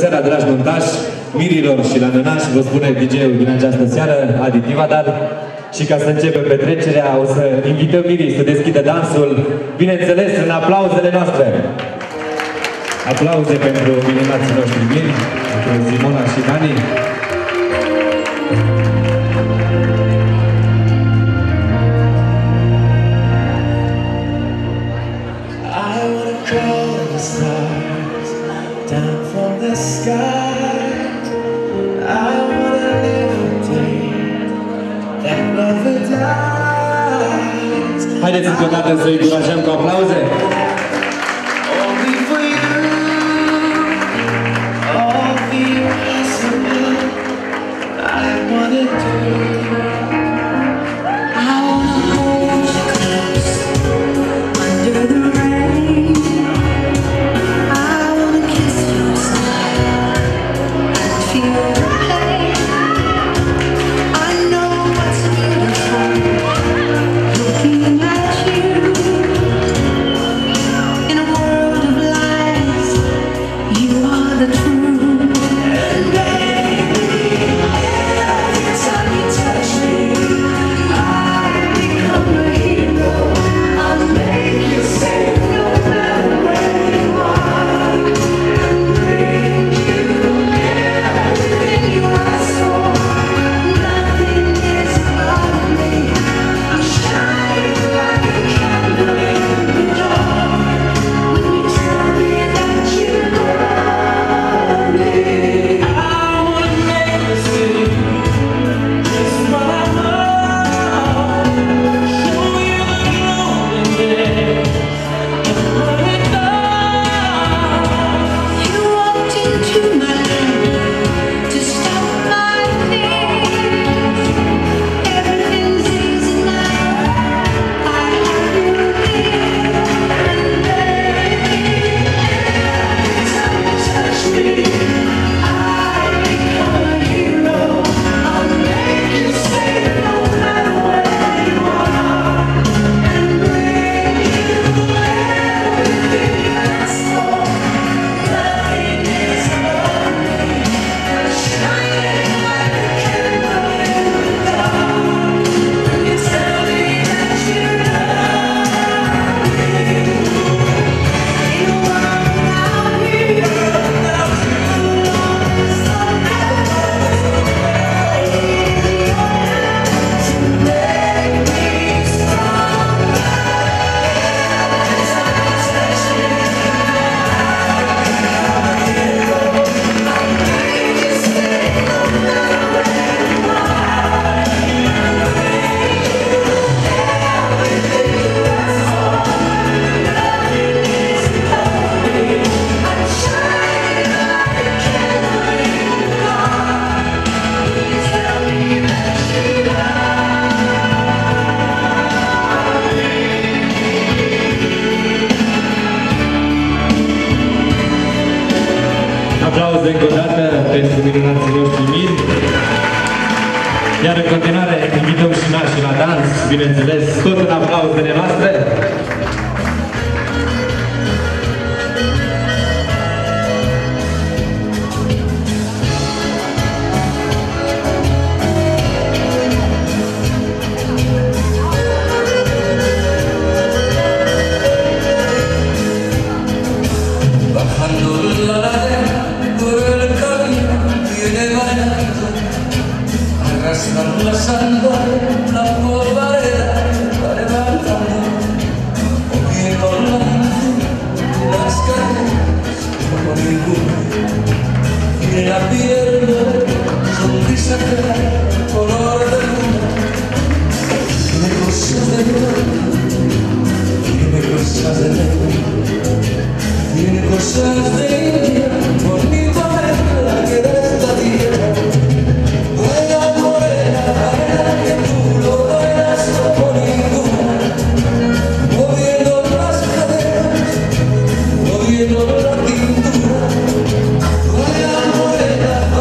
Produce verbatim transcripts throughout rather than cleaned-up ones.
Seara, dragi montași, mirilor și la nănași, vă spune D J-ul din această seară, Adi Tivadar. Și ca să începem petrecerea, o să invităm mirii să deschidă dansul, bineînțeles, în aplauzele noastre. Aplauze pentru minunații noștri miri, pentru Simona și Dani. Haideți încă o dată să-i încurajăm cu aplauze. Aplauze încă o dată pentru minunații noștri miri. Iar în continuare invităm și nașii la dans, bineînțeles, tot în aplauzele noastre. Arrastrando la polvareda, va levantando, moviendo las cadenas como ninguno. Tiene la piel de sonrisa clara, color de luna. Tiene cosas de luna, tiene cosas de luna, tiene cosas de ella, bonita mezcla que de esta tierra. Moviendo la pintura, vaya morena.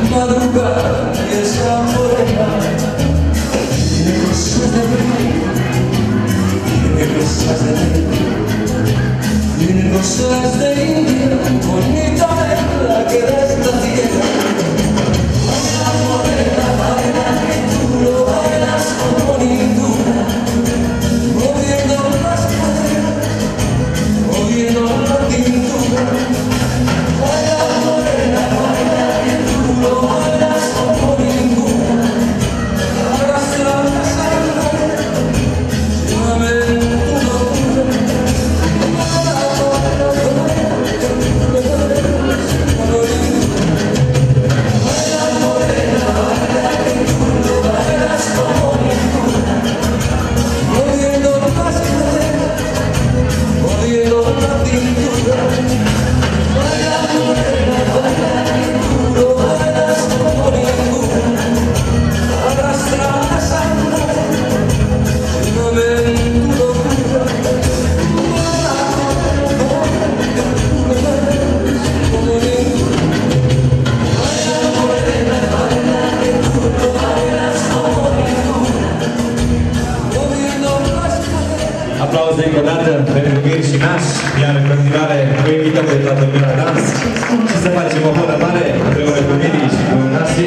madrugada y esa morena tiene cosas de mí, tiene cosas de mí, tiene cosas de India, bonita es la que de esta tierra. Baila morena, baila que tú lo bailas como ninguna, moviendo las caderas, moviendo la cintura. Baila morena, baila que tú lo bailas como ninguna, arrastra la sangre, llévame en tu locura. Baila morena, baila que tú lo bailas como ninguna. Baila morena, baila que tú lo bailas como ninguna, moviendo las caderas, moviendo la cintura. Baila morena, baila que tú lo bailas como ninguna, arrastra la sangre, llévame en tu locura. Baila morena, baila que tú lo bailas como ninguna. Baila morena, baila que tú lo bailas como ninguna, moviendo las caderas. Aplauze încă o dată pentru Mir și Naș, iar în continuare vă invităm pe toată lumea la dans și să facem o horă mare împreună cu Miri și cu Nași.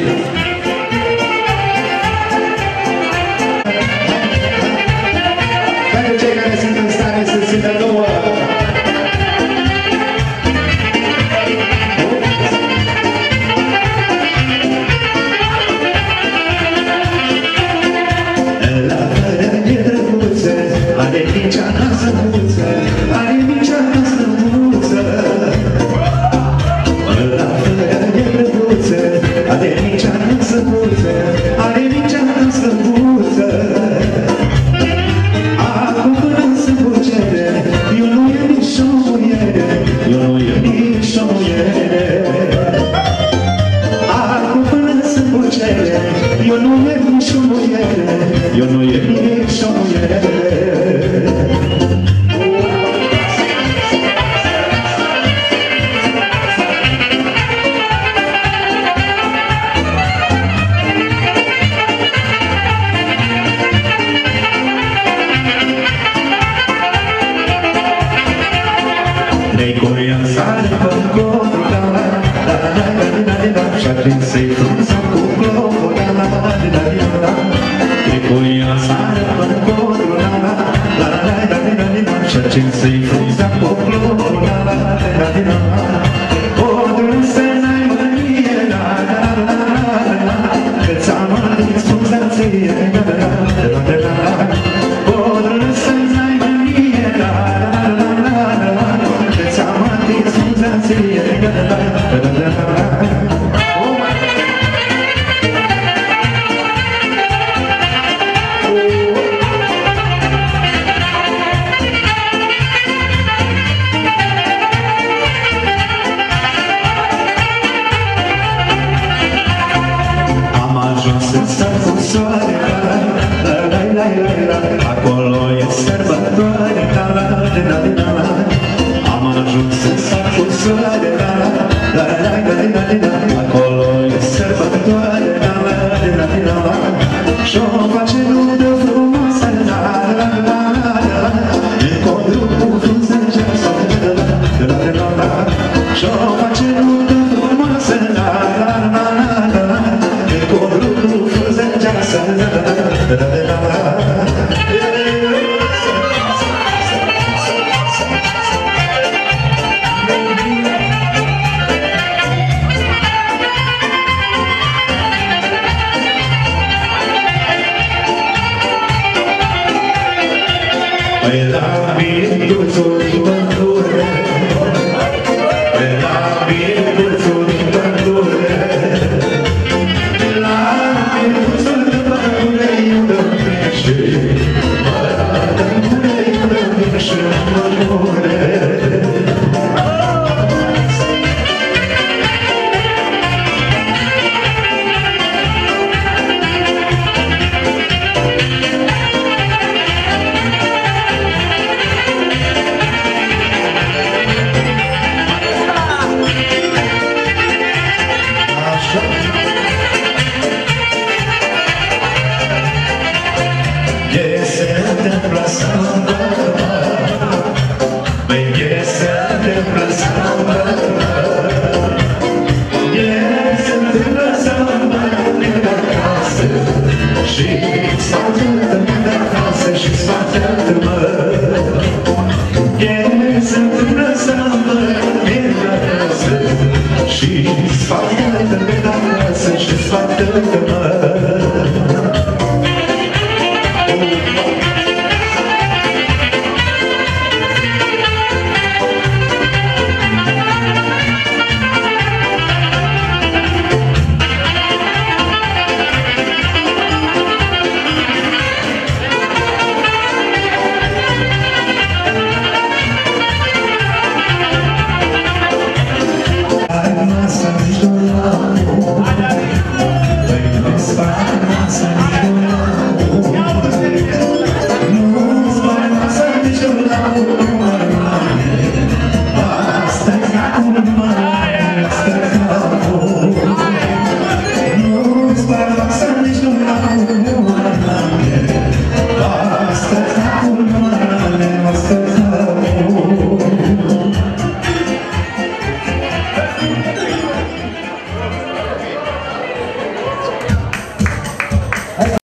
Pentru cei care sunt în stare să țină două. La fără e drăguță, are micea noastră muță, are micea noastră muță. La fără e drăguță, are micea noastră muță, are micea noastră muță. Acum până se bucere, eu nu e nici o muiere, eu nu e nici o muiere. Acum până se bucere, eu nu e nici o muiere, eu nu e nici o muiere. Negoia sare pe codru, la la la la la la la la, și aprinse-i frunza cu globul, la la la la la la. Negoia sare pe codru, la la la la la la la, și aprinse-i frunza cu globul, la la la la la la. Codru să n-ai mânie, la la la la la la, că ți-am adus frunza ție, la la la la la la. Codru să n-ai mânie, la la la la la la, că ți-am adus frunza ție, la la la la la la. Am ajuns în sat cu soare, la la la la la, acolo e sărbătoare, la la la la la la. Am ajuns în sat cu soare, la la la la la la, acolo e sărbătoare, la la la la la. Și-o face nudă frumoasă, la la la la la, în codru cu frunzăgeasă, la la la la la. Și-o face nudă frumoasă, la la la la la, în codru cu frunzăgeasă, la la la la la. Păi la binduțul pădure, păi la binduțul pădure, la binduțul pădure iubește, pădure iubește pădure. Așa. tată de acasă și-s fată